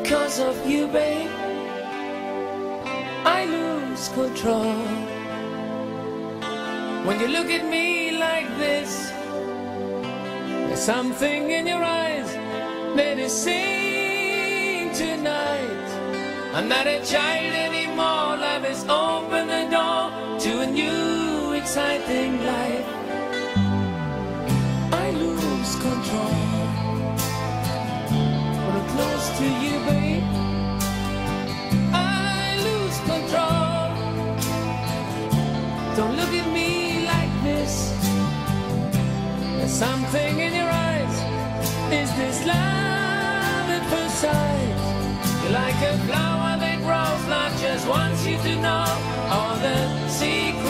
Because of you, babe, I lose control. When you look at me like this, there's something in your eyes that is saying tonight, I'm not a child anymore. Love has opened the door to a new exciting life. I lose control when I'm close to you, babe. I lose control. Don't look at me like this. There's something in your eyes. Is this love at first sight? You're like a flower that grows, not just wants you to know all the secrets